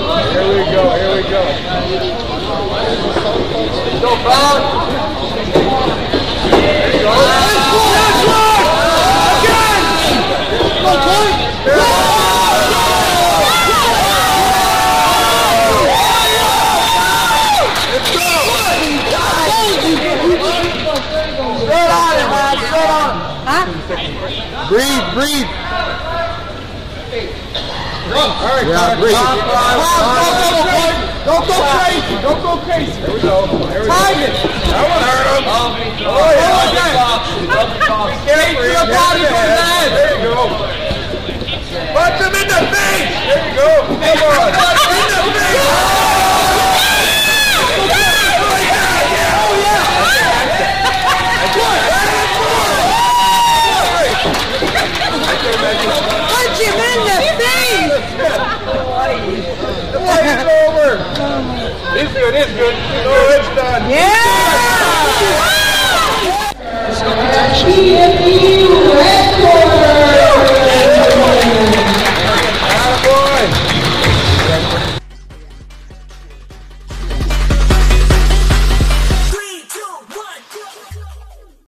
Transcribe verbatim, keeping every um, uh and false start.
Here we go, here we go. Go, Bob. There you go. That's right! Again! Go, Point! Let's go! Straight on it, man. Straight on. Huh? Breathe, breathe. All right, yeah, breathe. Don't go crazy. Don't go crazy. Here we go. Time it. That one hurt him. Oh, yeah. Get your body from that. There you go. Punch him in the face. There you go. Come on. In the face. Punch him in the face! The fight is over! It's good, it's good. Oh, it's done. Yeah!